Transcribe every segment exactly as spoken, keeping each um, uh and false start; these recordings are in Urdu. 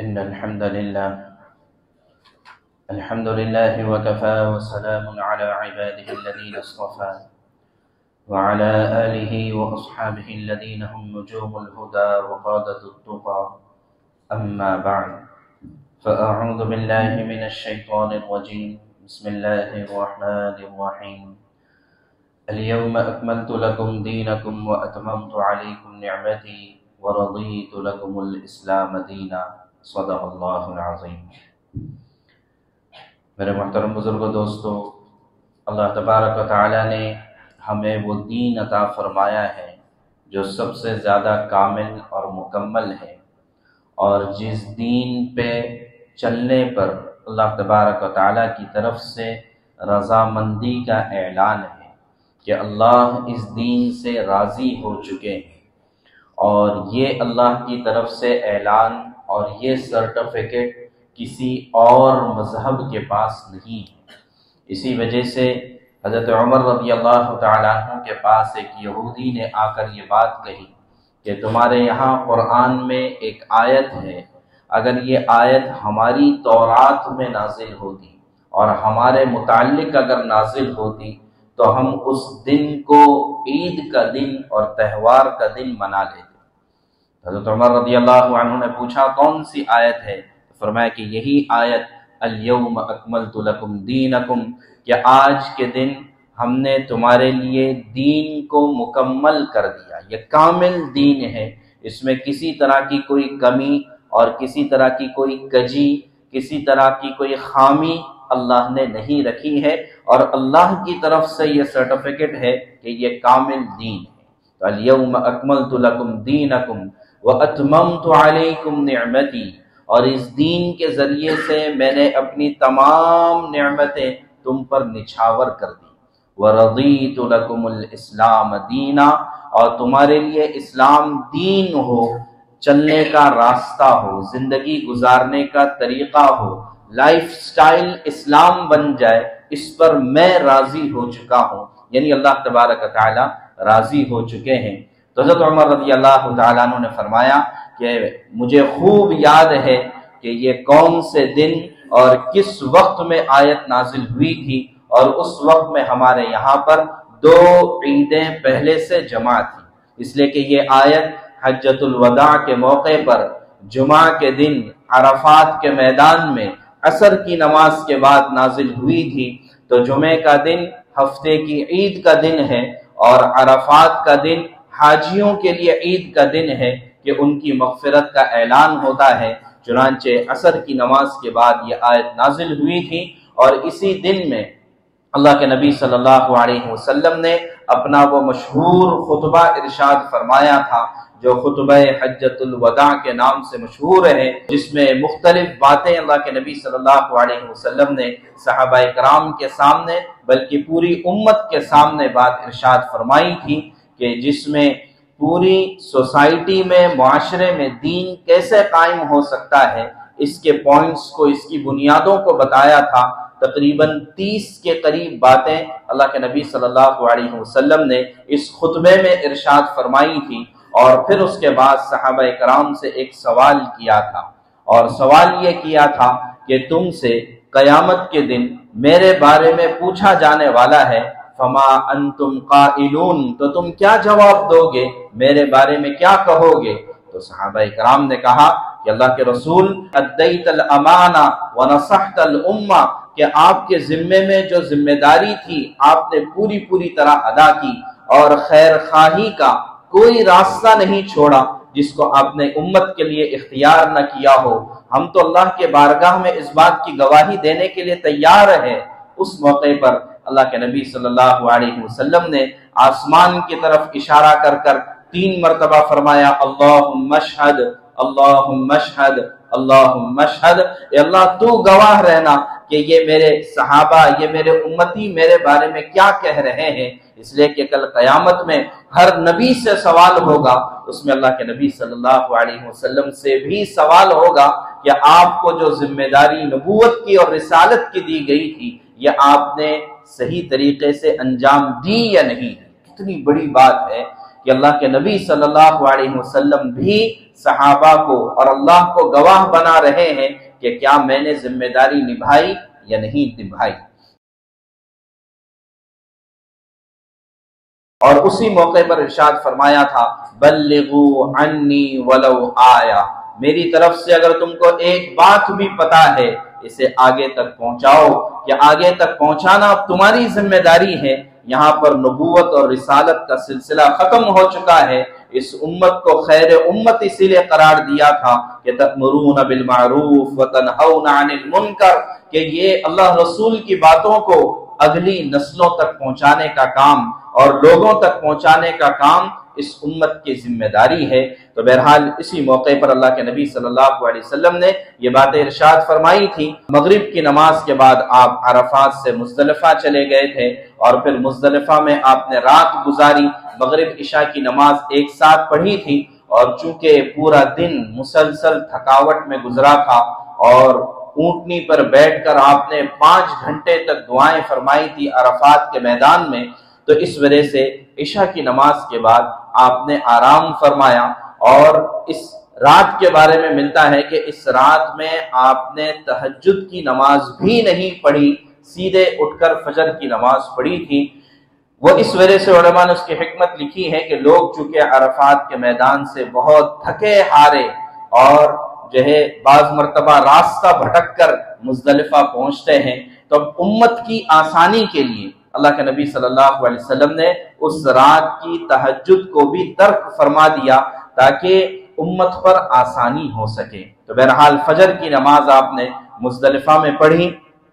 إن الحمد لله الحمد لله وكفى وسلام على عباده الذين اصطفى وعلى آله وأصحابه الذين هم نجوم الهدى وقادة التقى أما بعد فأعوذ بالله من الشيطان الرجيم بسم الله الرحمن الرحيم اليوم أكملت لكم دينكم وأتممت عليكم نعمتي ورضيت لكم الإسلام دينا صدق اللہ العظیم۔ میرے محترم بزرگوں دوستو، اللہ تبارک و تعالی نے ہمیں وہ دین عطا فرمایا ہے جو سب سے زیادہ کامل اور مکمل ہے، اور جس دین پہ چلنے پر اللہ تبارک و تعالی کی طرف سے رضامندی کا اعلان ہے کہ اللہ اس دین سے راضی ہو چکے ہیں، اور یہ اللہ کی طرف سے اعلان اور یہ سرٹیفکیٹ کسی اور مذہب کے پاس نہیں ہے۔ اسی وجہ سے حضرت عمر رضی اللہ تعالیٰ عنہ کے پاس ایک یہودی نے آ کر یہ بات کہی کہ تمہارے یہاں قرآن میں ایک آیت ہے، اگر یہ آیت ہماری تورات میں نازل ہوتی اور ہمارے متعلق اگر نازل ہوتی تو ہم اس دن کو عید کا دن اور تہوار کا دن منا لیتے۔ حضرت عمر رضی اللہ عنہ نے پوچھا کون سی آیت ہے؟ فرمایا کہ یہی آیت الیوم اکملت لکم دینکم، کہ آج کے دن ہم نے تمہارے لیے دین کو مکمل کر دیا، یہ کامل دین ہے، اس میں کسی طرح کی کوئی کمی اور کسی طرح کی کوئی کجی، کسی طرح کی کوئی خامی اللہ نے نہیں رکھی ہے، اور اللہ کی طرف سے یہ سرٹیفکیٹ ہے کہ یہ کامل دین ہے۔ تو الیوم اکملت لکم دینکم وَأَتْمَمْتُ عَلَيْكُمْ نِعْمَتِي، اور اس دین کے ذریعے سے میں نے اپنی تمام نعمتیں تم پر نچھاور کر دی۔ وَرَضِيتُ لَكُمُ الْإِسْلَامَ دِينًا، اور تمہارے لیے اسلام دین ہو، چلنے کا راستہ ہو، زندگی گزارنے کا طریقہ ہو، لائف سٹائل اسلام بن جائے، اس پر میں راضی ہو چکا ہوں، یعنی اللہ تبارک و تعالی راضی ہو چکے ہیں۔ تو حضرت عمر رضی اللہ تعالیٰ عنہ نے فرمایا کہ مجھے خوب یاد ہے کہ یہ کون سے دن اور کس وقت میں آیت نازل ہوئی تھی، اور اس وقت میں ہمارے یہاں پر دو عیدیں پہلے سے جمع تھیں، اس لیے کہ یہ آیت حجۃ الوداع کے موقع پر جمعہ کے دن عرفات کے میدان میں عصر کی نماز کے بعد نازل ہوئی تھی۔ تو جمعہ کا دن ہفتے کی عید کا دن ہے، اور عرفات کا دن حاجیوں کے لیے عید کا دن ہے کہ ان کی مغفرت کا اعلان ہوتا ہے۔ چنانچہ عصر کی نماز کے بعد یہ آیت نازل ہوئی تھی، اور اسی دن میں اللہ کے نبی صلی اللہ علیہ وسلم نے اپنا وہ مشہور خطبہ ارشاد فرمایا تھا جو خطبہ حجۃ الوداع کے نام سے مشہور ہے، جس میں مختلف باتیں اللہ کے نبی صلی اللہ علیہ وسلم نے صحابہ کرام کے سامنے بلکہ پوری امت کے سامنے بات ارشاد فرمائی تھی، کہ جس میں پوری سوسائٹی میں، معاشرے میں دین کیسے قائم ہو سکتا ہے، اس کے پوائنٹس کو، اس کی بنیادوں کو بتایا تھا۔ تقریباً تیس کے قریب باتیں اللہ کے نبی صلی اللہ علیہ وسلم نے اس خطبے میں ارشاد فرمائی تھی، اور پھر اس کے بعد صحابہ کرام سے ایک سوال کیا تھا، اور سوال یہ کیا تھا کہ تم سے قیامت کے دن میرے بارے میں پوچھا جانے والا ہے، فما انتم قائلون، تو تم کیا جواب دو گے، میرے بارے میں کیا کہو گے؟ تو صحابہ کرام نے کہا کہ اللہ کے رسول ادیت الامانہ ونصحت الامہ، کہ آپ کے ذمے میں جو ذمہ داری تھی آپ نے پوری پوری طرح ادا کی، اور خیر خواہی کا کوئی راستہ نہیں چھوڑا جس کو آپ نے امت کے لیے اختیار نہ کیا ہو۔ ہم تو اللہ کے بارگاہ میں اس بات کی گواہی دینے کے لیے تیار ہیں۔ اس موقع پر اللہ کے نبی صلی اللہ علیہ وسلم نے آسمان کی طرف اشارہ کر کر تین مرتبہ فرمایا اللہم اشہد اللہم اشہد اللہم اشہد، اے اللہ تو گواہ رہنا کہ یہ میرے صحابہ، یہ میرے امتی میرے بارے میں کیا کہہ رہے ہیں، اس لیے کہ کل قیامت میں ہر نبی سے سوال ہوگا، اس میں اللہ کے نبی صلی اللہ علیہ وسلم سے بھی سوال ہوگا کہ آپ کو جو ذمہ داری نبوت کی اور رسالت کی دی گئی تھی یہ آپ نے صحیح طریقے سے انجام دی یا نہیں۔ کتنی بڑی بات ہے کہ اللہ کے نبی صلی اللہ علیہ وسلم بھی صحابہ کو اور اللہ کو گواہ بنا رہے ہیں کہ کیا میں نے ذمہ داری نبھائی یا نہیں نبھائی۔ اور اسی موقع پر ارشاد فرمایا تھا بلغوا عنی ولو آیا، میری طرف سے اگر تم کو ایک بات بھی پتا ہے اسے آگے تک پہنچاؤ، کہ آگے تک پہنچانا اب تمہاری ذمہ داری ہے۔ یہاں پر نبوت اور رسالت کا سلسلہ ختم ہو چکا ہے۔ اس امت کو خیر امت اسی لیے قرار دیا تھا کہ تأمرون بالمعروف وتنہون عن المنکر، کہ یہ اللہ رسول کی باتوں کو اگلی نسلوں تک پہنچانے کا کام اور لوگوں تک پہنچانے کا کام اس امت کی ذمہ داری ہے۔ تو بہرحال اسی موقع پر اللہ کے نبی صلی اللہ علیہ وسلم نے یہ باتیں ارشاد فرمائی تھی۔ مغرب کی نماز کے بعد آپ عرفات سے مزدلفہ چلے گئے تھے اور پھر مزدلفہ میں آپ نے رات گزاری، مغرب عشاء کی نماز ایک ساتھ پڑھی تھی، اور چونکہ پورا دن مسلسل تھکاوٹ میں گزرا تھا اور اونٹنی پر بیٹھ کر آپ نے پانچ گھنٹے تک دعائیں فرمائی تھی عرفات کے میدان میں، تو اس وجہ سے عشاء کی نماز کے بعد آپ نے آرام فرمایا۔ اور اس رات کے بارے میں ملتا ہے کہ اس رات میں آپ نے تہجد کی نماز بھی نہیں پڑھی، سیدھے اٹھ کر فجر کی نماز پڑھی تھی۔ وہ اس وجہ سے علماء نے اس کی حکمت لکھی ہے کہ لوگ چونکہ عرفات کے میدان سے بہت تھکے ہارے اور جو ہے بعض مرتبہ راستہ بھٹک کر مزدلفہ پہنچتے ہیں، تو اب امت کی آسانی کے لیے اللہ کے نبی صلی اللہ علیہ وسلم نے اس رات کی تہجد کو بھی ترک فرما دیا تاکہ امت پر آسانی ہو سکے۔ تو بہرحال فجر کی نماز آپ نے مزدلفہ میں پڑھی،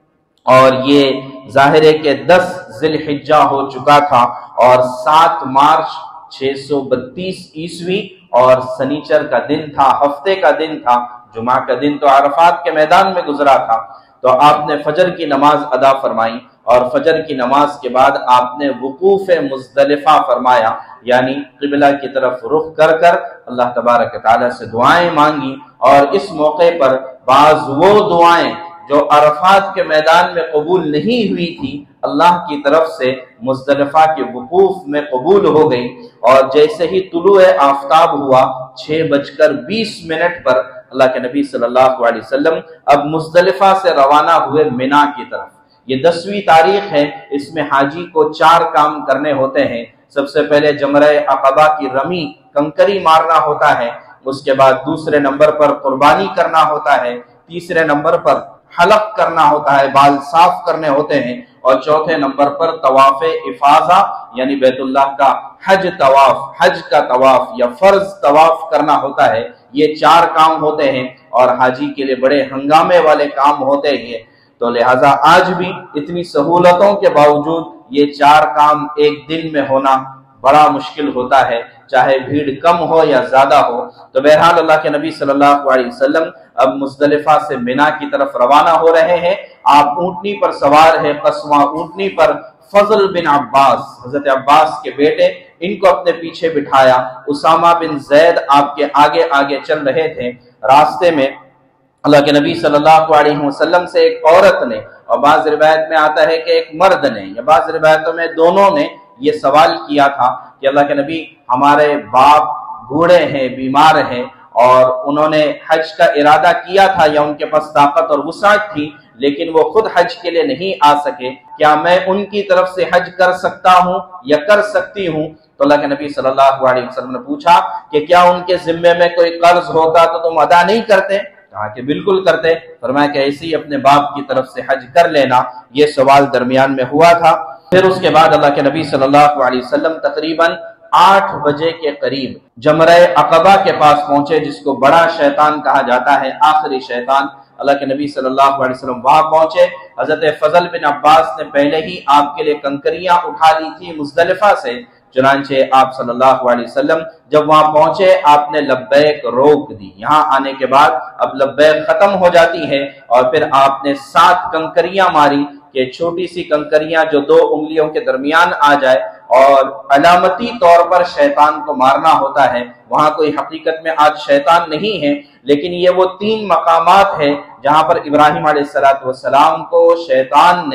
اور یہ ظاہر ہے کہ دس ذی الحجہ ہو چکا تھا اور سات مارچ چھ سو بتیس عیسوی اور سنیچر کا دن تھا، ہفتے کا دن تھا، جمعہ کا دن تو عرفات کے میدان میں گزرا تھا۔ تو آپ نے فجر کی نماز ادا فرمائی، اور فجر کی نماز کے بعد آپ نے وقوف مزدلفہ فرمایا، یعنی قبلہ کی طرف رخ کر کر اللہ تبارک تعالیٰ سے دعائیں مانگی۔ اور اس موقع پر بعض وہ دعائیں جو عرفات کے میدان میں قبول نہیں ہوئی تھی اللہ کی طرف سے مزدلفہ کے وقوف میں قبول ہو گئی۔ اور جیسے ہی طلوع آفتاب ہوا چھ بج کر بیس منٹ پر اللہ کے نبی صلی اللہ علیہ وسلم اب مزدلفہ سے روانہ ہوئے مینا کی طرف۔ یہ دسویں تاریخ ہے، اس میں حاجی کو چار کام کرنے ہوتے ہیں۔ سب سے پہلے جمرہ عقبہ کی رمی کنکری مارنا ہوتا ہے، اس کے بعد دوسرے نمبر پر قربانی کرنا ہوتا ہے، تیسرے نمبر پر حلق کرنا ہوتا ہے، بال صاف کرنے ہوتے ہیں، اور چوتھے نمبر پر طواف افاضہ یعنی بیت اللہ کا حج طواف، حج کا طواف یا فرض طواف کرنا ہوتا ہے۔ یہ چار کام ہوتے ہیں اور حاجی کے لیے بڑے ہنگامے والے کام ہوتے ہیں۔ تو لہٰذا آج بھی اتنی سہولتوں کے باوجود یہ چار کام ایک دن میں ہونا بڑا مشکل ہوتا ہے، چاہے بھیڑ کم ہو یا زیادہ ہو۔ تو بہرحال اللہ کے نبی صلی اللہ علیہ وسلم اب مزدلفہ سے مینا کی طرف روانہ ہو رہے ہیں۔ آپ اونٹنی پر سوار ہیں، قصواں اونٹنی پر۔ فضل بن عباس، حضرت عباس کے بیٹے، ان کو اپنے پیچھے بٹھایا۔ اسامہ بن زید آپ کے آگے آگے چل رہے تھے۔ راستے میں اللہ کے نبی صلی اللہ علیہ وسلم سے ایک عورت نے، اور بعض روایت میں آتا ہے کہ ایک مرد نے، یا بعض روایتوں میں دونوں نے یہ سوال کیا تھا کہ اللہ کے نبی ہمارے باپ بوڑھے ہیں، بیمار ہیں، اور انہوں نے حج کا ارادہ کیا تھا یا ان کے پاس طاقت اور وسعت تھی، لیکن وہ خود حج کے لیے نہیں آ سکے، کیا میں ان کی طرف سے حج کر سکتا ہوں یا کر سکتی ہوں؟ تو اللہ کے نبی صلی اللہ علیہ وسلم نے پوچھا کہ کیا ان کے ذمے میں کوئی قرض ہوتا تو تم ادا نہیں کرتے؟ کہا کہ بالکل کرتے۔ فرمایا کہ ایسے ہی اپنے باپ کی طرف سے حج کر لینا۔ یہ سوال درمیان میں ہوا تھا۔ پھر اس کے بعد اللہ کے نبی صلی اللہ علیہ وسلم تقریباً آٹھ بجے کے قریب جمرہ عقبہ کے پاس پہنچے، جس کو بڑا شیطان کہا جاتا ہے، آخری شیطان۔ اللہ کے نبی صلی اللہ علیہ وسلم وہاں پہنچے۔ حضرت فضل بن عباس نے پہلے ہی آپ کے لیے کنکریاں اٹھا لی تھی مزدلفہ سے، چنانچہ آپ صلی اللہ علیہ وسلم جب وہاں پہنچے آپ نے لبیک روک دی۔ یہاں آنے کے بعد اب لبیک ختم ہو جاتی ہے، اور پھر آپ نے سات کنکریاں ماری کہ چھوٹی سی کنکریاں جو دو انگلیوں کے درمیان آ جائے، اور علامتی طور پر شیطان کو مارنا ہوتا ہے۔ وہاں کوئی حقیقت میں آج شیطان نہیں ہے، لیکن یہ وہ تین مقامات ہیں جہاں پر ابراہیم علیہ السلام کو شیطان نے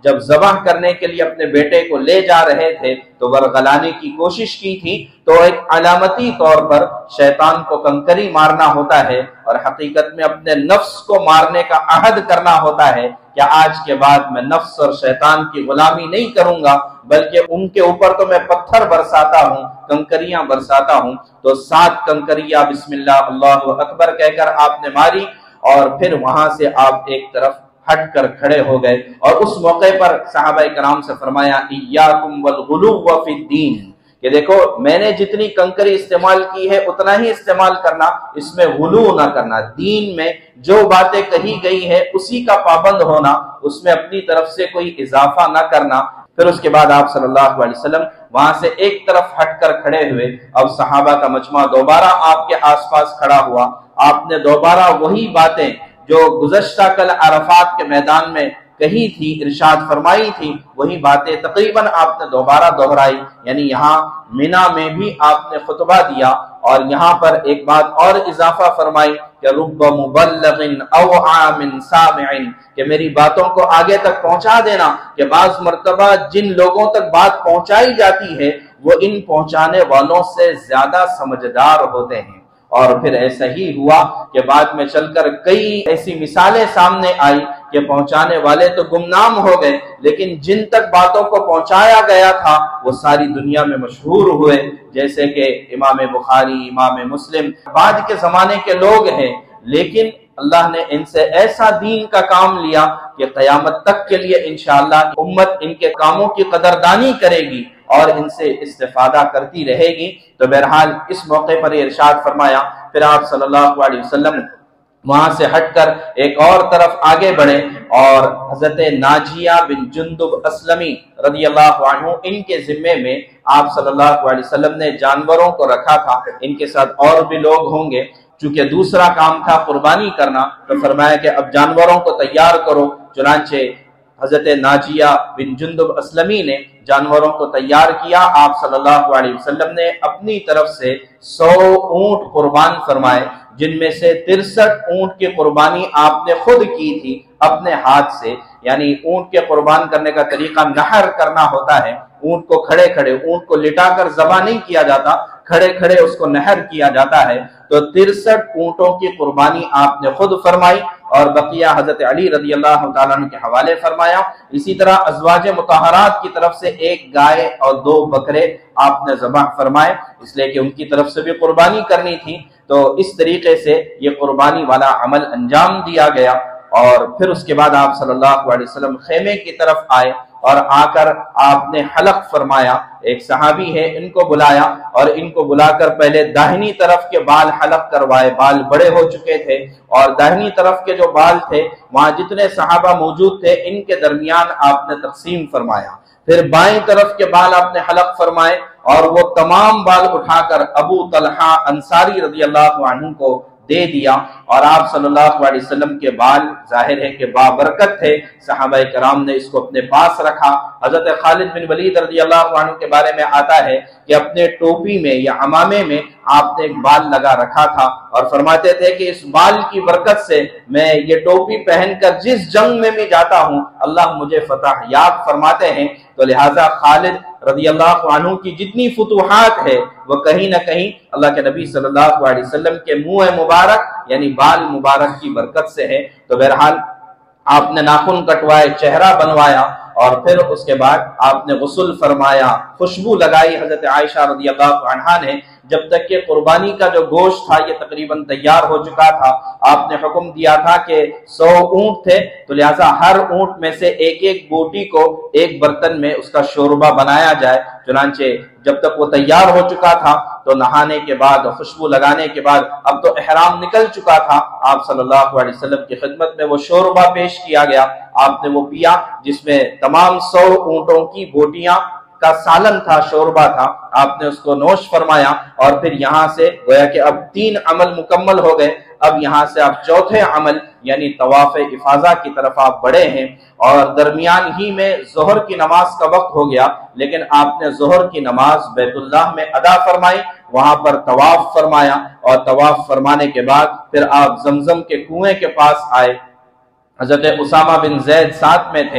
جب ذبح کرنے کے لیے اپنے بیٹے کو لے جا رہے تھے تو ورغلانے کی کوشش کی تھی، تو ایک علامتی طور پر شیطان کو کنکری مارنا ہوتا ہے اور حقیقت میں اپنے نفس کو مارنے کا عہد کرنا ہوتا ہے کہ آج کے بعد میں نفس اور شیطان کی غلامی نہیں کروں گا، بلکہ ان کے اوپر تو میں پتھر برساتا ہوں، کنکریاں برساتا ہوں۔ تو سات کنکریاں بسم اللہ اللہ اکبر کہہ کر آپ نے ماری، اور پھر وہاں سے آپ ایک طرف ہٹ کر کھڑے ہو گئے، اور اس موقع پر صحابہ کرام سے فرمایا ایاکم والغلو فی الدین، کہ دیکھو میں نے جتنی کنکری استعمال کی ہے اتنا ہی استعمال کرنا، اس میں غلو نہ کرنا، دین میں جو باتیں کہی گئی ہے اسی کا پابند ہونا، اس میں اپنی طرف سے کوئی اضافہ نہ کرنا۔ پھر اس کے بعد آپ صلی اللہ علیہ وسلم وہاں سے ایک طرف ہٹ کر کھڑے ہوئے، اب صحابہ کا مجمع دوبارہ آپ کے آس پاس کھڑا ہوا، آپ نے دوبارہ وہی باتیں جو گزشتہ کل عرفات کے میدان میں کہی تھی، ارشاد فرمائی تھی، وہی باتیں تقریباً آپ نے دوبارہ دہرائی، یعنی یہاں مینا میں بھی آپ نے خطبہ دیا، اور یہاں پر ایک بات اور اضافہ فرمائی کہ رب مبلغ او عام سامع، کہ میری باتوں کو آگے تک پہنچا دینا، کہ بعض مرتبہ جن لوگوں تک بات پہنچائی جاتی ہے وہ ان پہنچانے والوں سے زیادہ سمجھدار ہوتے ہیں۔ اور پھر ایسا ہی ہوا کہ بعد میں چل کر کئی ایسی مثالیں سامنے آئی کہ پہنچانے والے تو گمنام ہو گئے، لیکن جن تک باتوں کو پہنچایا گیا تھا وہ ساری دنیا میں مشہور ہوئے، جیسے کہ امام بخاری، امام مسلم، بعد کے زمانے کے لوگ ہیں، لیکن اللہ نے ان سے ایسا دین کا کام لیا کہ قیامت تک کے لیے انشاءاللہ امت ان کے کاموں کی قدردانی کرے گی اور ان سے استفادہ کرتی رہے گی۔ تو بہرحال اس موقع پر یہ ارشاد فرمایا، پھر آپ صلی اللہ علیہ وسلم وہاں سے ہٹ کر ایک اور طرف آگے بڑھے، اور حضرت ناجیہ بن جندب اسلمی رضی اللہ عنہ ان کے ذمے میں آپ صلی اللہ علیہ وسلم نے جانوروں کو رکھا تھا، ان کے ساتھ اور بھی لوگ ہوں گے، چونکہ دوسرا کام تھا قربانی کرنا، تو فرمایا کہ اب جانوروں کو تیار کرو۔ چنانچہ حضرت ناجیہ بن جندب اسلمی نے جانوروں کو تیار کیا، آپ صلی اللہ علیہ وسلم نے اپنی طرف سے سو اونٹ قربان فرمائے، جن میں سے ترسٹھ اونٹ کی قربانی آپ نے خود کی تھی اپنے ہاتھ سے، یعنی اونٹ کے قربان کرنے کا طریقہ نحر کرنا ہوتا ہے، اونٹ کو کھڑے کھڑے، اونٹ کو لٹا کر ذبح نہیں کیا جاتا، کھڑے کھڑے اس کو نحر کیا جاتا ہے۔ تو ترسٹھ اونٹوں کی قربانی آپ نے خود فرمائی، اور بقیہ حضرت علی رضی اللہ تعالیٰ عنہ کے حوالے فرمایا۔ اسی طرح ازواج مطہرات کی طرف سے ایک گائے اور دو بکرے آپ نے ذبح فرمائے، اس لیے کہ ان کی طرف سے بھی قربانی کرنی تھی۔ تو اس طریقے سے یہ قربانی والا عمل انجام دیا گیا، اور پھر اس کے بعد آپ صلی اللہ علیہ وسلم خیمے کی طرف آئے، اور آ کر آپ نے حلق فرمایا۔ ایک صحابی ہے، ان کو بلایا، اور ان کو بلا کر پہلے داہنی طرف کے بال حلق کروائے، بال بڑے ہو چکے تھے، اور داہنی طرف کے جو بال تھے وہاں جتنے صحابہ موجود تھے ان کے درمیان آپ نے تقسیم فرمایا۔ پھر بائیں طرف کے بال آپ نے حلق فرمائے، اور وہ تمام بال اٹھا کر ابو طلحہ انصاری رضی اللہ عنہ کو دے دیا، اور آپ صلی اللہ علیہ وسلم کے بال ظاہر ہے کہ بابرکت تھے، صحابہ کرام نے اس کو اپنے پاس رکھا۔ حضرت خالد بن ولید رضی اللہ عنہ کے بارے میں آتا ہے کہ اپنے ٹوپی میں یا عمامے میں آپ نے ایک بال لگا رکھا تھا، اور فرماتے تھے کہ اس بال کی برکت سے میں یہ ٹوپی پہن کر جس جنگ میں بھی جاتا ہوں اللہ مجھے فتح یاب فرماتے ہیں۔ تو لہٰذا خالد رضی اللہ عنہ کی جتنی فتوحات ہے وہ کہیں نہ کہیں اللہ کے نبی صلی اللہ علیہ وسلم کے منہ مبارک یعنی بال مبارک کی برکت سے ہے۔ تو بہرحال آپ نے ناخن کٹوائے، چہرہ بنوایا، اور پھر اس کے بعد آپ نے غسل فرمایا، خوشبو لگائی۔ حضرت عائشہ رضی اللہ عنہا نے جب تک کہ قربانی کا جو گوشت تھا یہ تقریباً تیار ہو چکا تھا، آپ نے حکم دیا تھا کہ سو اونٹ تھے، تو لہٰذا ہر اونٹ میں سے ایک ایک بوٹی کو ایک برتن میں اس کا شوربہ بنایا جائے۔ چنانچہ جب تک وہ تیار ہو چکا تھا تو نہانے کے بعد، خوشبو لگانے کے بعد، اب تو احرام نکل چکا تھا، آپ صلی اللہ علیہ وسلم کی خدمت میں وہ شوربہ پیش کیا گیا، آپ نے وہ پیا، جس میں تمام سو اونٹوں کی بوٹیاں کا سالن تھا، شوربہ تھا، آپ نے اس کو نوش فرمایا۔ اور پھر یہاں سے گویا کہ اب تین عمل مکمل ہو گئے، اب یہاں سے آپ چوتھے عمل یعنی طواف افاضہ کی طرف آپ بڑھے ہیں، اور درمیان ہی میں ظہر کی نماز کا وقت ہو گیا، لیکن آپ نے ظہر کی نماز بیت اللہ میں ادا فرمائی، وہاں پر طواف فرمایا، اور طواف فرمانے کے بعد پھر آپ زمزم کے کنویں کے پاس آئے۔ حضرت اسامہ بن زید ساتھ میں تھے،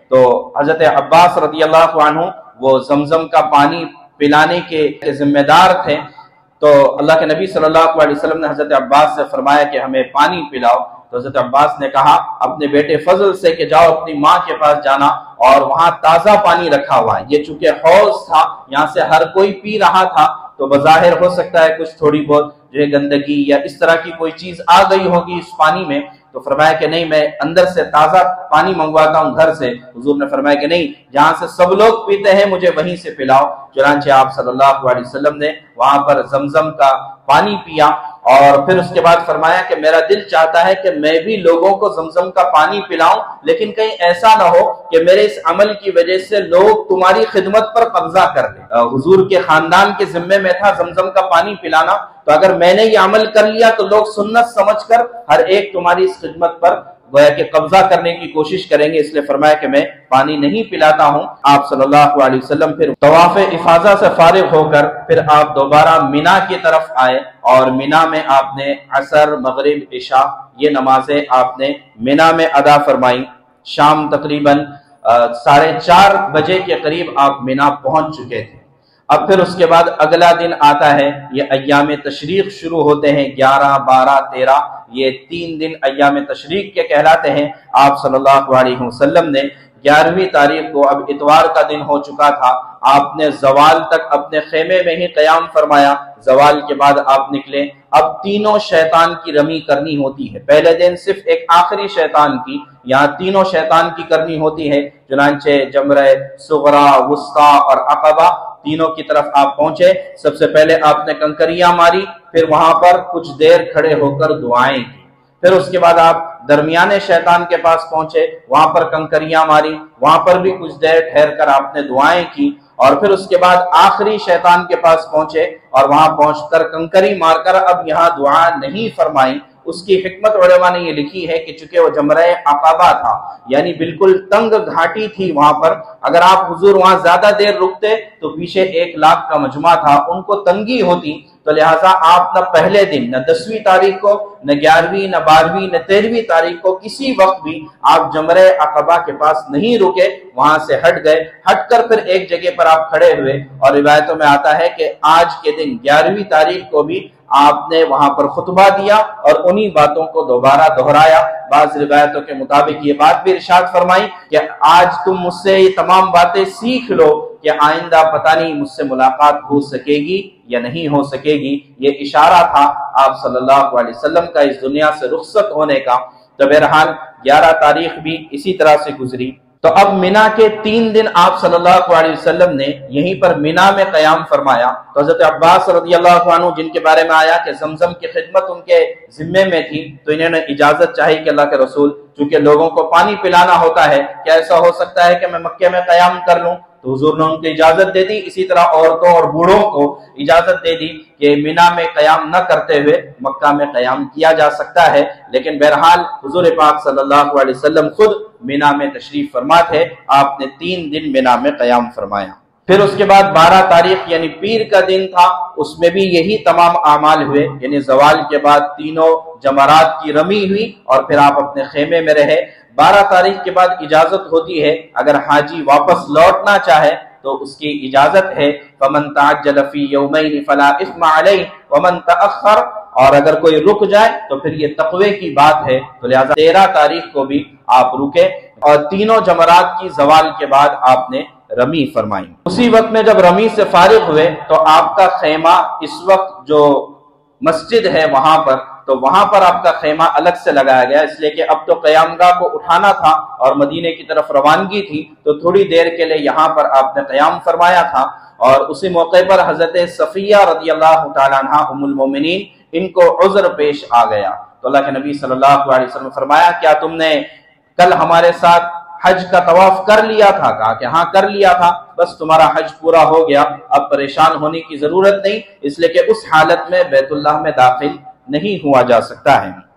تو حضرت عباس رضی اللہ عنہ وہ زمزم کا پانی پلانے کے ذمہ دار تھے، تو اللہ کے نبی صلی اللہ علیہ وسلم نے حضرت عباس سے فرمایا کہ ہمیں پانی پلاؤ، تو حضرت عباس نے کہا اپنے بیٹے فضل سے کہ جاؤ اپنی ماں کے پاس جانا اور وہاں تازہ پانی رکھا ہوا ہے، یہ چونکہ حوض تھا یہاں سے ہر کوئی پی رہا تھا، تو بظاہر ہو سکتا ہے کچھ تھوڑی بہت جو ہے گندگی یا اس طرح کی کوئی چیز آ گئی ہوگی اس پانی میں، تو فرمایا کہ نہیں میں اندر سے تازہ پانی منگواتا ہوں گھر سے۔ حضور نے فرمایا کہ نہیں، جہاں سے سب لوگ پیتے ہیں مجھے وہیں سے پلاؤ۔ چنانچہ آپ صلی اللہ علیہ وسلم نے وہاں پر زمزم کا پانی پیا، اور پھر اس کے بعد فرمایا کہ میرا دل چاہتا ہے کہ میں بھی لوگوں کو زمزم کا پانی پلاؤں، لیکن کہیں ایسا نہ ہو کہ میرے اس عمل کی وجہ سے لوگ تمہاری خدمت پر قبضہ کر لیں۔ حضور کے خاندان کے ذمے میں تھا زمزم کا پانی پلانا، تو اگر میں نے یہ عمل کر لیا تو لوگ سنت سمجھ کر ہر ایک تمہاری اس خدمت پر گویا کہ قبضہ کرنے کی کوشش کریں گے، اس لیے فرمایا کہ میں پانی نہیں پلاتا ہوں۔ آپ صلی اللہ علیہ وسلم پھر طواف افاضہ سے فارغ ہو کر پھر آپ دوبارہ مینا کی طرف آئے، اور مینا میں آپ نے عصر، مغرب، عشاء یہ نمازیں آپ نے مینا میں ادا فرمائی۔ شام تقریباً ساڑھے چار بجے کے قریب آپ مینا پہنچ چکے تھے۔ اب پھر اس کے بعد اگلا دن آتا ہے، یہ ایام تشریق شروع ہوتے ہیں، گیارہ، بارہ، تیرہ، یہ تین دن ایام تشریق کے کہلاتے ہیں۔ آپ صلی اللہ علیہ وسلم نے گیارہویں تاریخ کو، اب اتوار کا دن ہو چکا تھا، آپ نے زوال تک اپنے خیمے میں ہی قیام فرمایا۔ زوال کے بعد آپ نکلے، اب تینوں شیطان کی رمی کرنی ہوتی ہے۔ پہلے دن صرف ایک آخری شیطان کی، یہاں تینوں شیطان کی کرنی ہوتی ہے۔ چنانچہ جمرہ صغرا، وسطیٰ اور عقبہ تینوں کی طرف آپ پہنچے۔ سب سے پہلے آپ نے کنکریاں ماری، پھر وہاں پر کچھ دیر کھڑے ہو کر دعائیں کی، پھر اس کے بعد آپ درمیانے شیطان کے پاس پہنچے، وہاں پر کنکریاں ماری، وہاں پر بھی کچھ دیر ٹھہر کر آپ نے دعائیں کی، اور پھر اس کے بعد آخری شیطان کے پاس پہنچے، اور وہاں پہنچ کر کنکری مار کر اب یہاں دعا نہیں فرمائی۔ اس کی حکمت علماء نے یہ لکھی ہے کہ چونکہ وہ جمرہ عقبہ تھا، یعنی بالکل تنگ گھاٹی تھی وہاں پر، اگر آپ حضور وہاں زیادہ دیر رکتے تو پیچھے ایک لاکھ کا مجمع تھا، ان کو تنگی ہوتی، تو لہٰذا آپ نہ پہلے دن، نہ دسویں تاریخ کو، نہ گیارہویں، نہ بارہویں، نہ تیرہویں تاریخ کو کسی وقت بھی آپ جمرہ عقبہ کے پاس نہیں رکے، وہاں سے ہٹ گئے۔ ہٹ کر پھر ایک جگہ پر آپ کھڑے ہوئے، اور روایتوں میں آتا ہے کہ آج کے دن گیارہویں تاریخ کو بھی آپ نے وہاں پر خطبہ دیا اور انہی باتوں کو دوبارہ دہرایا۔ بعض روایتوں کے مطابق یہ بات بھی ارشاد فرمائی کہ آج تم مجھ سے یہ تمام باتیں سیکھ لو کہ آئندہ پتہ نہیں مجھ سے ملاقات ہو سکے گی یا نہیں ہو سکے گی۔ یہ اشارہ تھا آپ صلی اللہ علیہ وسلم کا اس دنیا سے رخصت ہونے کا۔ تو بہرحال گیارہ تاریخ بھی اسی طرح سے گزری۔ تو اب مینا کے تین دن آپ صلی اللہ علیہ وسلم نے یہیں پر مینا میں قیام فرمایا۔ تو حضرت عباس رضی اللہ عنہ جن کے بارے میں آیا کہ زمزم کی خدمت ان کے ذمے میں تھی، تو انہوں نے اجازت چاہی کہ اللہ کے رسول چونکہ لوگوں کو پانی پلانا ہوتا ہے، کیا ایسا ہو سکتا ہے کہ میں مکے میں قیام کر لوں؟ تو حضور نے ان کو اجازت دے دی۔ اسی طرح عورتوں اور بوڑھوں کو اجازت دے دی کہ مینا میں قیام نہ کرتے ہوئے مکہ میں قیام کیا جا سکتا ہے، لیکن بہرحال حضور پاک صلی اللہ علیہ وسلم خود مینا میں تشریف فرما تھے، آپ نے تین دن مینا میں قیام فرمایا۔ پھر اس کے بعد بارہ تاریخ یعنی پیر کا دن تھا، اس میں بھی یہی تمام اعمال ہوئے، یعنی زوال کے بعد تینوں جمرات کی رمی ہوئی اور پھر آپ اپنے خیمے میں رہے۔ بارہ تاریخ کے بعد اجازت ہوتی ہے اگر حاجی واپس لوٹنا چاہے تو اس کی اجازت ہے، فمن تعجل فی یومین فلا اثم علیہ ومن تأخر، اور اگر کوئی رک جائے تو پھر یہ تقوی کی بات ہے، تو لہذا تیرہ تاریخ کو بھی آپ رکے اور تینوں جمرات کی زوال کے بعد آپ نے رمی فرمائی۔ اسی وقت میں جب رمی سے فارغ ہوئے تو آپ کا خیمہ اس وقت جو مسجد ہے وہاں پر، تو وہاں پر آپ کا خیمہ الگ سے لگایا گیا، اس لیے کہ اب تو قیام گاہ کو اٹھانا تھا اور مدینے کی طرف روانگی تھی، تو تھوڑی دیر کے لیے یہاں پر آپ نے قیام فرمایا تھا۔ اور اسی موقع پر حضرت صفیہ رضی اللہ تعالیٰ عنہ ام المومنین ان کو عذر پیش آ گیا، تو اللہ کے نبی صلی اللہ علیہ وسلم فرمایا کیا تم نے کل ہمارے ساتھ حج کا طواف کر لیا تھا؟ کہا کہ ہاں کر لیا تھا، بس تمہارا حج پورا ہو گیا، اب پریشان ہونے کی ضرورت نہیں، اس لیے کہ اس حالت میں بیت اللہ میں داخل نہیں ہوا جا سکتا ہے۔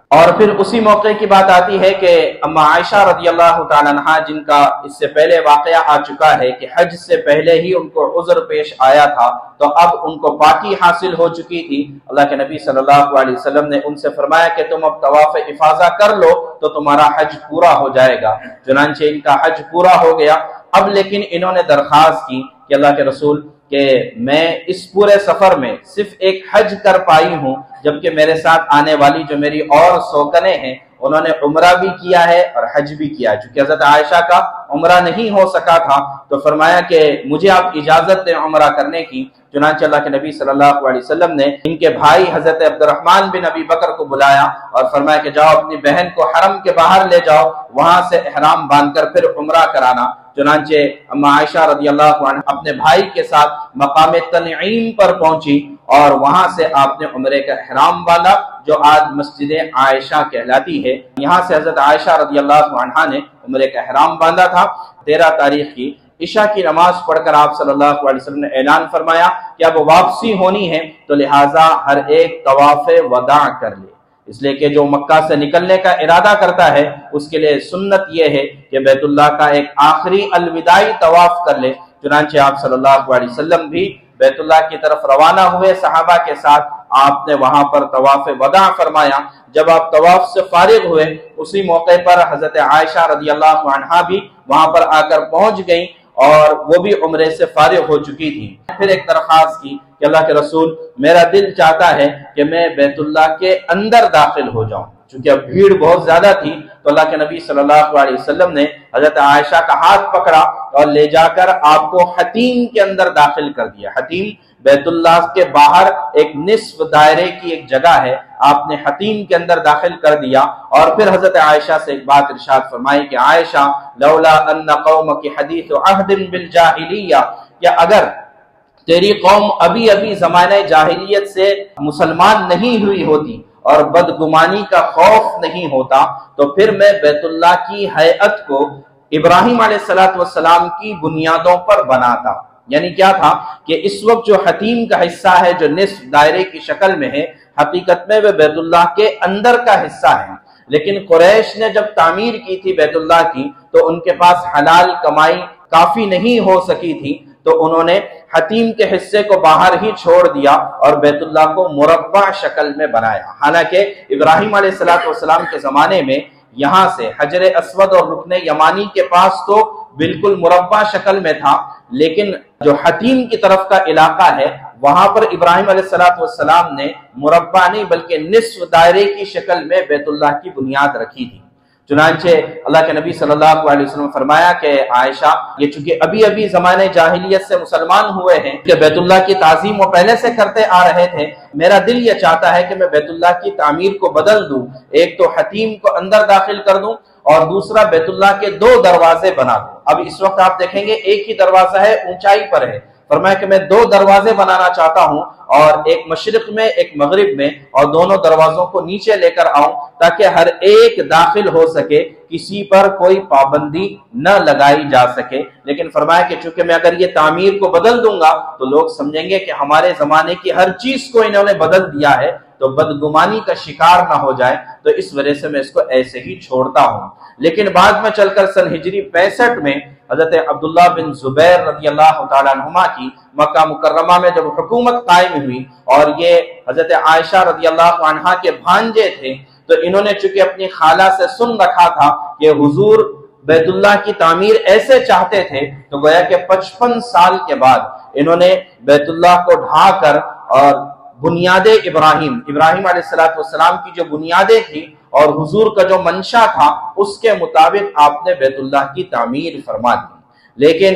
اور پھر اسی موقع کی بات آتی ہے کہ اما عائشہ رضی اللہ تعالیٰ عنہ، جن کا اس سے پہلے واقعہ آ چکا ہے کہ حج سے پہلے ہی ان کو عذر پیش آیا تھا، تو اب ان کو پاکی حاصل ہو چکی تھی۔ اللہ کے نبی صلی اللہ علیہ وسلم نے ان سے فرمایا کہ تم اب طواف افاضہ کر لو تو تمہارا حج پورا ہو جائے گا۔ چنانچہ ان کا حج پورا ہو گیا۔ اب لیکن انہوں نے درخواست کی کہ اللہ کے رسول کہ میں اس پورے سفر میں صرف ایک حج کر پائی ہوں، جبکہ میرے ساتھ آنے والی جو میری اور سوکنے ہیں انہوں نے عمرہ بھی کیا ہے اور حج بھی کیا ہے۔ چونکہ حضرت عائشہ کا عمرہ نہیں ہو سکا تھا تو فرمایا کہ مجھے آپ اجازت دیں عمرہ کرنے کی۔ چنانچہ اللہ کے نبی صلی اللہ علیہ وسلم نے ان کے بھائی حضرت عبد الرحمن بن ابی بکر کو بلایا اور فرمایا کہ جاؤ اپنی بہن کو حرم کے باہر لے جاؤ، وہاں سے احرام باندھ کر پھر عمرہ کرانا۔ چنانچہ اما عائشہ رضی اللہ عنہ اپنے بھائی کے ساتھ مقام تنعیم پر پہنچی اور وہاں سے آپ نے عمرے کا احرام باندھا، جو آج مسجد عائشہ کہلاتی ہے۔ یہاں سے حضرت عائشہ رضی اللہ عنہ نے عمرے کا احرام باندھا تھا۔ تیرہ تاریخ کی عشاء کی نماز پڑھ کر آپ صلی اللہ علیہ وسلم نے اعلان فرمایا کہ اب واپسی ہونی ہے، تو لہٰذا ہر ایک طواف وداع کر لے، اس لیے کہ جو مکہ سے نکلنے کا ارادہ کرتا ہے اس کے لیے سنت یہ ہے کہ بیت اللہ کا ایک آخری الوداعی طواف کر لے۔ چنانچہ آپ صلی اللہ علیہ وسلم بھی بیت اللہ کی طرف روانہ ہوئے صحابہ کے ساتھ۔ آپ نے وہاں پر طواف وداع فرمایا۔ جب آپ طواف سے فارغ ہوئے اسی موقع پر حضرت عائشہ رضی اللہ عنہا بھی وہاں پر آ کر پہنچ گئیں اور وہ بھی عمرے سے فارغ ہو چکی تھی۔ پھر ایک درخواست کی کہ اللہ کے رسول میرا دل چاہتا ہے کہ میں بیت اللہ کے اندر داخل ہو جاؤں۔ چونکہ اب بھیڑ بہت زیادہ تھی تو اللہ کے نبی صلی اللہ علیہ وسلم نے حضرت عائشہ کا ہاتھ پکڑا اور لے جا کر آپ کو حتیم کے اندر داخل کر دیا۔ حتیم بیت اللہ کے باہر ایک نصف دائرے کی ایک جگہ ہے، آپ نے حتیم کے اندر داخل کر دیا اور پھر حضرت عائشہ سے ایک بات ارشاد فرمائی کہ عائشہ لولا ان قومک حدیث عہد بالجاہلیہ، کہ اگر تیری قوم ابھی ابھی زمانہ جاہلیت سے مسلمان نہیں ہوئی ہوتی اور بدگمانی کا خوف نہیں ہوتا تو پھر میں بیت اللہ کی ہیئت کو ابراہیم علیہ السلام کی بنیادوں پر بناتا۔ یعنی کیا تھا کہ اس وقت جو حتیم کا حصہ ہے جو نصف دائرے کی شکل میں ہے، حقیقت میں وہ بیت اللہ کے اندر کا حصہ ہے، لیکن قریش نے جب تعمیر کی تھی بیت اللہ کی تو ان کے پاس حلال کمائی کافی نہیں ہو سکی تھی، تو انہوں نے حتیم کے حصے کو باہر ہی چھوڑ دیا اور بیت اللہ کو مربع شکل میں بنایا۔ حالانکہ ابراہیم علیہ السلام کے زمانے میں یہاں سے حجر اسود اور رکن یمانی کے پاس تو بالکل مربع شکل میں تھا، لیکن جو حتیم کی طرف کا علاقہ ہے وہاں پر ابراہیم علیہ السلام نے مربع نہیں بلکہ نصف دائرے کی شکل میں بیت اللہ کی بنیاد رکھی تھی۔ چنانچہ اللہ کے نبی صلی اللہ علیہ وسلم فرمایا کہ عائشہ یہ چونکہ ابھی ابھی زمانے جاہلیت سے مسلمان ہوئے ہیں کہ بیت اللہ کی تعظیم وہ پہلے سے کرتے آ رہے تھے، میرا دل یہ چاہتا ہے کہ میں بیت اللہ کی تعمیر کو بدل دوں، ایک تو حتیم کو اندر داخل کر دوں اور دوسرا بیت اللہ کے دو دروازے بنا دوں۔ اب اس وقت آپ دیکھیں گے ایک ہی دروازہ ہے، اونچائی پر ہے، فرمایا کہ میں دو دروازے بنانا چاہتا ہوں، اور ایک مشرق میں ایک مغرب میں، اور دونوں دروازوں کو نیچے لے کر آؤں تاکہ ہر ایک داخل ہو سکے، کسی پر کوئی پابندی نہ لگائی جا سکے۔ لیکن فرمایا کہ چونکہ میں اگر یہ تعمیر کو بدل دوں گا تو لوگ سمجھیں گے کہ ہمارے زمانے کی ہر چیز کو انہوں نے بدل دیا ہے، تو بدگمانی کا شکار نہ ہو جائے، تو اس وجہ سے میں اس کو ایسے ہی چھوڑتا ہوں۔ لیکن بعد میں چل کر سن ہجری پینسٹھ میں حضرت عبداللہ بن زبیر رضی اللہ تعالیٰ عنہما کی مکہ مکرمہ میں جب حکومت قائم ہوئی اور یہ حضرت عائشہ رضی اللہ عنہا کے بھانجے تھے، تو انہوں نے چونکہ اپنی خالہ سے سن رکھا تھا کہ حضور بیت اللہ کی تعمیر ایسے چاہتے تھے، تو گویا کہ پچپن سال کے بعد انہوں نے بیت اللہ کو ڈھا کر اور بنیاد ابراہیم ابراہیم علیہ السلام کی جو بنیادیں تھی اور حضور کا جو منشا تھا اس کے مطابق آپ نے بیت اللہ کی تعمیر فرما دی۔ لیکن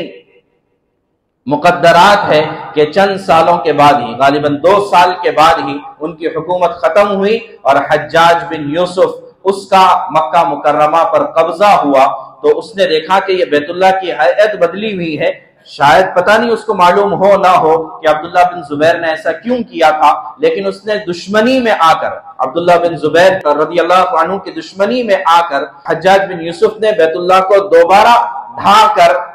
مقدرات ہے کہ چند سالوں کے بعد ہی، غالباً دو سال کے بعد ہی ان کی حکومت ختم ہوئی اور حجاج بن یوسف اس کا مکہ مکرمہ پر قبضہ ہوا، تو اس نے دیکھا کہ یہ بیت اللہ کی ہیئت بدلی ہوئی ہے، شاید پتہ نہیں اس کو معلوم ہو نہ ہو کہ عبداللہ بن زبیر نے ایسا کیوں کیا تھا، لیکن اس نے دشمنی میں آ کر عبداللہ بن زبیر رضی اللہ عنہ کی دشمنی میں آ کر حجاج بن یوسف نے بیت اللہ کو دوبارہ ڈھا کر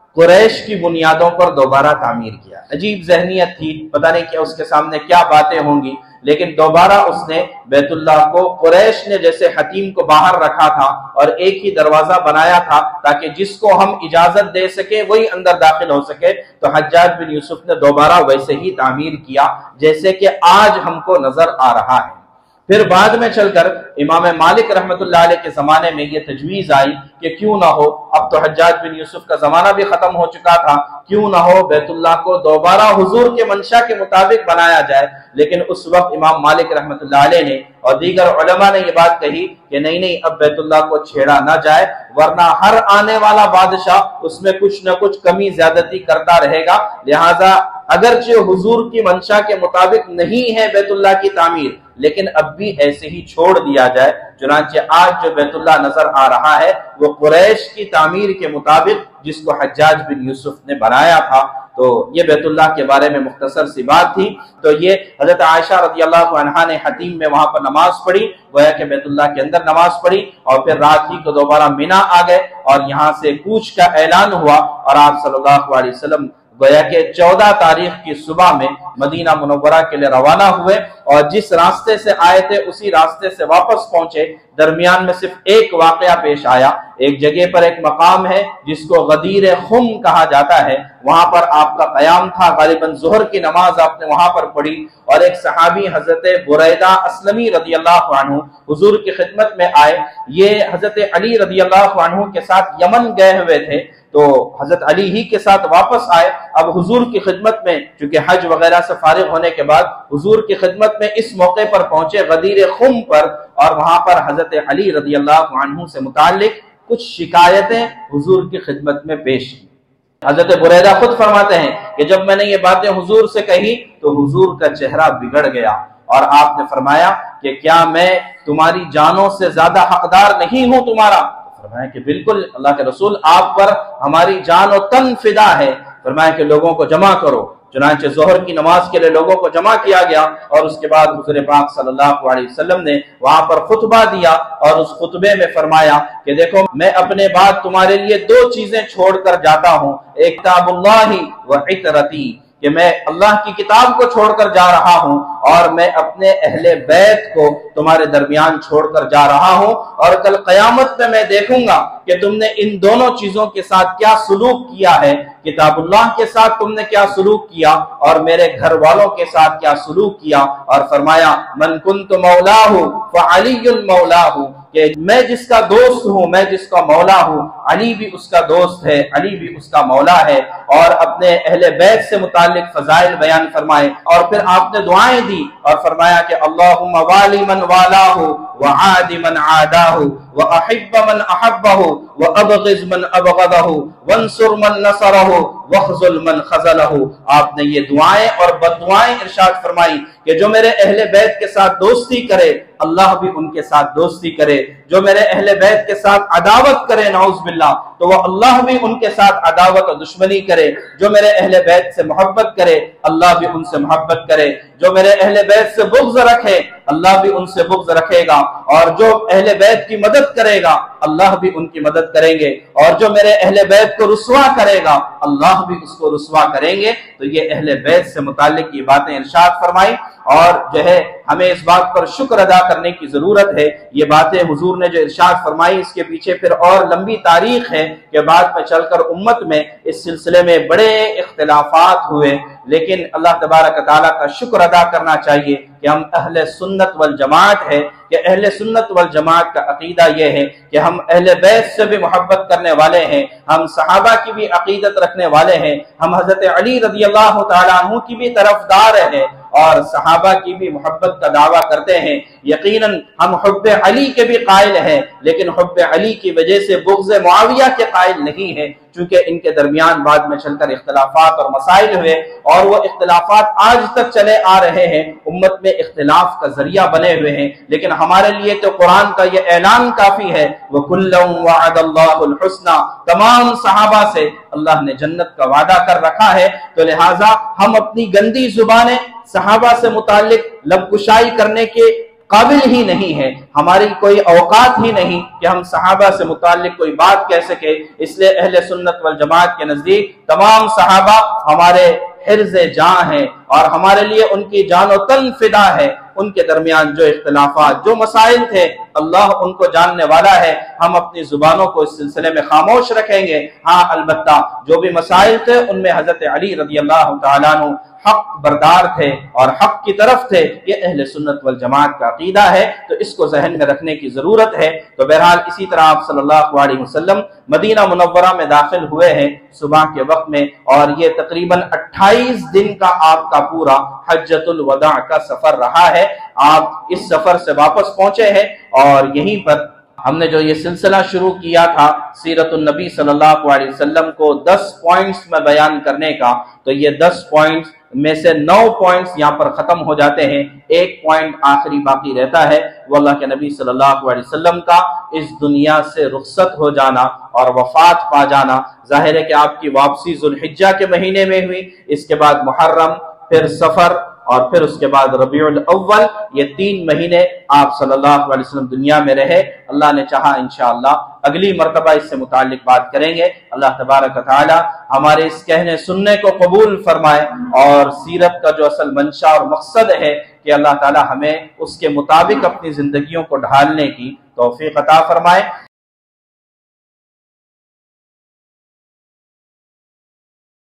قریش کی بنیادوں پر دوبارہ تعمیر کیا۔ عجیب ذہنیت تھی، پتہ نہیں کہ اس کے سامنے کیا باتیں ہوں گی، لیکن دوبارہ اس نے بیت اللہ کو، قریش نے جیسے حتیم کو باہر رکھا تھا اور ایک ہی دروازہ بنایا تھا تاکہ جس کو ہم اجازت دے سکے وہی اندر داخل ہو سکے، تو حجاج بن یوسف نے دوبارہ ویسے ہی تعمیر کیا جیسے کہ آج ہم کو نظر آ رہا ہے۔ پھر بعد میں چل کر امام مالک رحمۃ اللہ علیہ کے زمانے میں یہ تجویز آئی کہ کیوں نہ ہو، اب تو حجاج بن یوسف کا زمانہ بھی ختم ہو چکا تھا، کیوں نہ ہو بیت اللہ کو دوبارہ حضور کے منشا کے مطابق بنایا جائے۔ لیکن اس وقت امام مالک رحمۃ اللہ علیہ نے اور دیگر علماء نے یہ بات کہی کہ نہیں نہیں، اب بیت اللہ کو چھیڑا نہ جائے، ورنہ ہر آنے والا بادشاہ اس میں کچھ نہ کچھ کمی زیادتی کرتا رہے گا، لہٰذا اگرچہ حضور کی منشا کے مطابق نہیں ہے بیت اللہ کی تعمیر، لیکن اب بھی ایسے ہی چھوڑ دیا جائے۔ چنانچہ آج جو بیت اللہ نظر آ رہا ہے وہ قریش کی تعمیر کے مطابق جس کو حجاج بن یوسف نے بنایا تھا۔ تو یہ بیت اللہ کے بارے میں مختصر سی بات تھی۔ تو یہ حضرت عائشہ رضی اللہ عنہا نے حتیم میں وہاں پر نماز پڑھی، گویا کہ بیت اللہ کے اندر نماز پڑھی، اور پھر رات ہی کو دوبارہ مینا آ گئے اور یہاں سے کوچ کا اعلان ہوا، اور آپ صلی اللہ علیہ وسلم گویا کہ چودہ تاریخ کی صبح میں مدینہ منورہ کے لیے روانہ ہوئے، اور جس راستے سے آئے تھے اسی راستے سے واپس پہنچے۔ درمیان میں صرف ایک واقعہ پیش آیا، ایک جگہ پر ایک مقام ہے جس کو غدیر خم کہا جاتا ہے، وہاں پر آپ کا قیام تھا، غالباً ظہر کی نماز آپ نے وہاں پر پڑھی، اور ایک صحابی حضرت بریدہ اسلمی رضی اللہ عنہ حضور کی خدمت میں آئے۔ یہ حضرت علی رضی اللہ عنہ کے ساتھ یمن گئے ہوئے تھے، تو حضرت علی ہی کے ساتھ واپس آئے۔ اب حضور کی خدمت میں، چونکہ حج وغیرہ سے فارغ ہونے کے بعد حضور کی خدمت میں اس موقع پر پہنچے غدیر خم پر، اور وہاں پر حضرت علی رضی اللہ عنہ سے متعلق کچھ شکایتیں حضور کی خدمت میں پیش کی۔ حضرت بریدہ خود فرماتے ہیں کہ جب میں نے یہ باتیں حضور سے کہی تو حضور کا چہرہ بگڑ گیا، اور آپ نے فرمایا کہ کیا میں تمہاری جانوں سے زیادہ حقدار نہیں ہوں تمہارا؟ فرمایا کہ بالکل اللہ کے رسول، آپ پر ہماری جان و تن فدا ہے۔ فرمایا کہ لوگوں کو جمع کرو۔ چنانچہ ظہر کی نماز کے لیے لوگوں کو جمع کیا گیا، اور اس کے بعد حضور پاک صلی اللہ علیہ وسلم نے وہاں پر خطبہ دیا، اور اس خطبے میں فرمایا کہ دیکھو میں اپنے بعد تمہارے لیے دو چیزیں چھوڑ کر جاتا ہوں، ایک کتاب اللہ و عطرتی، کہ میں اللہ کی کتاب کو چھوڑ کر جا رہا ہوں، اور میں اپنے اہل بیت کو تمہارے درمیان چھوڑ کر جا رہا ہوں، اور کل قیامت میں میں دیکھوں گا کہ تم نے ان دونوں چیزوں کے ساتھ کیا سلوک کیا ہے، کتاب اللہ کے ساتھ تم نے کیا سلوک کیا اور میرے گھر والوں کے ساتھ کیا سلوک کیا۔ اور فرمایا من کنت مولاہ فعلی المولاہ، کہ میں جس کا دوست ہوں، میں جس کا مولا ہوں، علی بھی اس کا دوست ہے، علی بھی اس کا مولا ہے۔ اور اپنے اہل بیت سے متعلق فضائل بیان فرمائے، اور پھر آپ نے دعائیں دی اور فرمایا کہ اللہم والی من والاہ وعاد من عاداہ واحب من احبہ وابغض من ابغضہ وانصر من نصرہ وخذل من خذلہ۔ آپ نے یہ دعائیں اور بددعائیں ارشاد فرمائی کہ جو میرے اہل بیت کے ساتھ دوستی کرے اللہ بھی ان کے ساتھ دوستی کرے، جو میرے اہل بیت کے ساتھ عداوت کرے نعوذ باللہ تو وہ اللہ بھی ان کے ساتھ عداوت اور دشمنی کرے، جو میرے اہل بیت سے محبت کرے اللہ بھی ان سے محبت کرے، جو میرے اہل بیت سے بغض رکھے اللہ بھی ان سے بغض رکھے گا، اور جو اہل بیت کی مدد کرے گا اللہ بھی ان کی مدد کریں گے، اور جو میرے اہل بیت کو رسوا کرے گا اللہ بھی اس کو رسوا کریں گے۔ تو یہ اہل بیت سے متعلق یہ باتیں ارشاد فرمائی، اور جو ہے ہمیں اس بات پر شکر ادا کرنے کی ضرورت ہے۔ یہ باتیں حضور نے جو ارشاد فرمائی اس کے پیچھے پھر اور لمبی تاریخ ہے کہ بعد میں چل کر امت میں اس سلسلے میں بڑے اختلافات ہوئے، لیکن اللہ تبارک تعالیٰ کا شکر ادا کرنا چاہیے کہ ہم اہل سنت والجماعت ہے، کہ اہل سنت والجماعت کا عقیدہ یہ ہے کہ ہم اہل بیت سے بھی محبت کرنے والے ہیں، ہم صحابہ کی بھی عقیدت رکھنے والے ہیں، ہم حضرت علی رضی اللہ تعالیٰ عنہ کی بھی طرفدار ہیں، اور صحابہ کی بھی محبت کا دعویٰ کرتے ہیں۔ یقیناً ہم حب علی کے بھی قائل ہیں، لیکن حب علی کی وجہ سے بغض معاویہ کے قائل نہیں ہیں، چونکہ ان کے درمیان بعد میں چل کر اختلافات اور مسائل ہوئے، اور وہ اختلافات آج تک چلے آ رہے ہیں، امت میں اختلاف کا ذریعہ بنے ہوئے ہیں۔ لیکن ہمارے لیے تو قرآن کا یہ اعلان کافی ہے، وَكُلًّا وَعَدَ اللَّهُ الْحُسْنَى، تمام صحابہ سے اللہ نے جنت کا وعدہ کر رکھا ہے۔ تو لہٰذا ہم اپنی گندی زبانیں صحابہ سے متعلق لب کشائی کرنے کے قابل ہی نہیں ہے، ہماری کوئی اوقات ہی نہیں کہ ہم صحابہ سے متعلق کوئی بات کہہ سکے۔ اس لیے اہل سنت والجماعت کے نزدیک تمام صحابہ ہمارے حرز جاں ہیں اور ہمارے لیے ان کی جان و تن فدا ہے۔ ان کے درمیان جو اختلافات، جو مسائل تھے، اللہ ان کو جاننے والا ہے۔ ہم اپنی زبانوں کو اس سلسلے میں خاموش رکھیں گے۔ ہاں البتہ جو بھی مسائل تھے ان میں حضرت علی رضی اللہ تعالیٰ عنہ حق بردار تھے اور حق کی طرف تھے، یہ اہل سنت والجماعت کا عقیدہ ہے، تو اس کو ذہن میں رکھنے کی ضرورت ہے۔ تو بہرحال اسی طرح آپ صلی اللہ علیہ وسلم مدینہ منورہ میں داخل ہوئے ہیں صبح کے وقت میں، اور یہ تقریباً اٹھائیس دن کا آپ کا پورا حجۃ الوداع کا سفر رہا ہے۔ آپ اس سفر سے واپس پہنچے ہیں اور یہیں پر ہم نے جو یہ سلسلہ شروع کیا تھا سیرت النبی صلی اللہ علیہ وسلم کو دس پوائنٹس میں بیان کرنے کا، تو یہ دس پوائنٹس میں سے نو پوائنٹس یہاں پر ختم ہو جاتے ہیں، ایک پوائنٹ آخری باقی رہتا ہے، وہ اللہ کے نبی صلی اللہ علیہ وسلم کا اس دنیا سے رخصت ہو جانا اور وفات پا جانا۔ ظاہر ہے کہ آپ کی واپسی ذوالحجہ کے مہینے میں ہوئی، اس کے بعد محرم، پھر سفر اور پھر اس کے بعد ربیع الاول، یہ تین مہینے آپ صلی اللہ علیہ وسلم دنیا میں رہے۔ اللہ نے چاہا انشاءاللہ اگلی مرتبہ اس سے متعلق بات کریں گے۔ اللہ تبارک و تعالی ہمارے اس کہنے سننے کو قبول فرمائے، اور سیرت کا جو اصل منشا اور مقصد ہے کہ اللہ تعالی ہمیں اس کے مطابق اپنی زندگیوں کو ڈھالنے کی توفیق عطا فرمائے۔